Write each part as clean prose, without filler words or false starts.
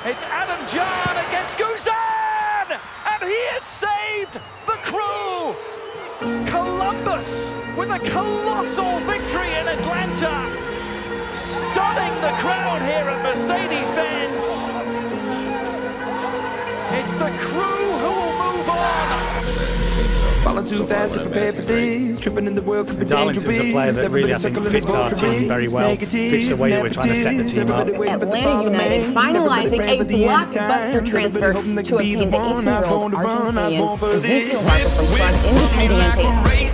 It's Adam Jahn against Guzan! And he has saved the Crew! Columbus with a colossal victory in Atlanta! Stunning the crowd here at Mercedes-Benz! It's the Crew who will move on! Falling too fast to prepare for this. Tripping in the world could be dangerous. Darlington's a player that really, I think, fits our team very well. Fits the way that we're trying to set the team up. Atlanta United finalizing a blockbuster transfer to obtain the 18-year-old Argentinian Ezequiel Barco from Club Independiente.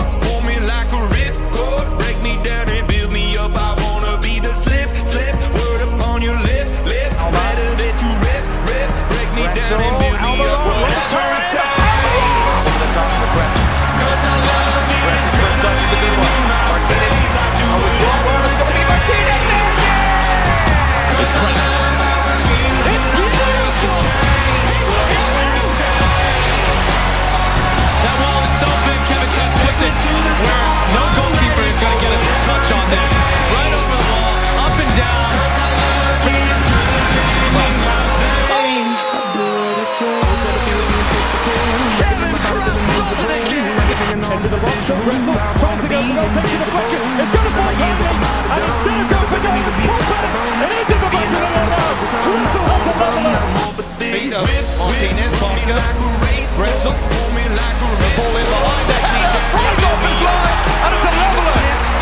Into the box, shot wrestle, tries to go for goal, takes the deflection, it's going to fall Tony, and instead of going for goal, it's pulled back, it is in the back of the net now, Wrestle has the leveler. Feet of Martinez, Barca, Wrestle, the ball in behind, the header, right off his line, and it's a leveler.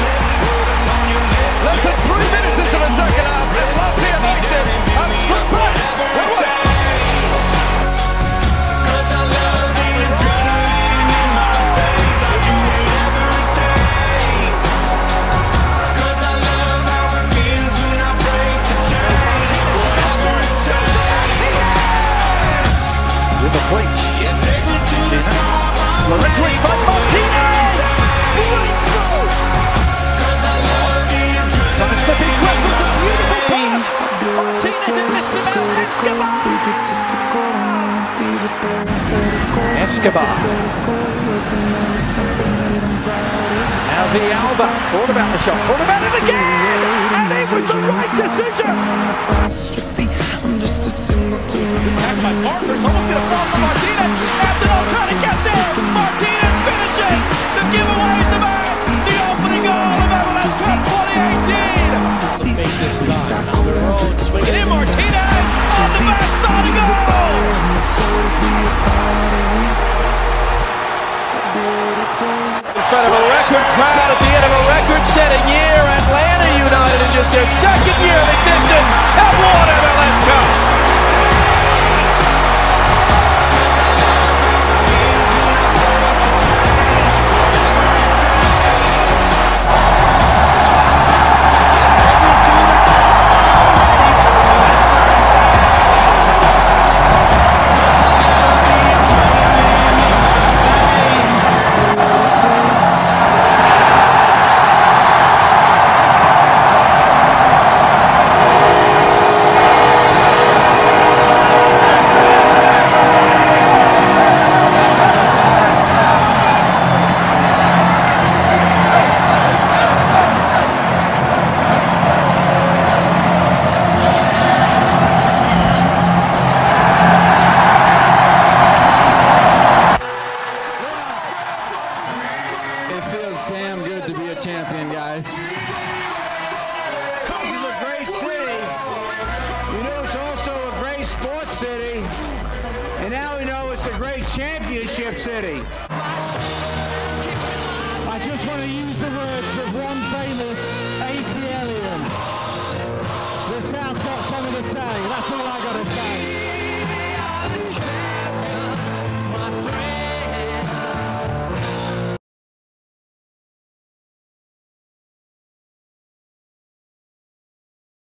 Less than 3 minutes into the second half, Atlanta United have struck back. Lorenzo finds Martinez! Trying to slip in, Wrestle's a beautiful pass! Martinez had missed him out, Escobar! Now Villalba, thought about the shot, thought about it again! And it was the right decision! Attacked by Parker, it's almost going to fall for Martinez! Antonov trying to get there! Martinez finishes to give away the match! The opening goal of MLS Cup 2018! Make this time. Swinging in, Martinez on the backside of goal! In front of a record crowd at the end of a record-setting year, Atlanta United in just their second year of existence have won MLS Cup! Champion, guys. This is a great city. We know it's also a great sports city. And now we know it's a great championship city. I just want to use the words of one famous ATLian. The South's got something to say. That's all I got to say.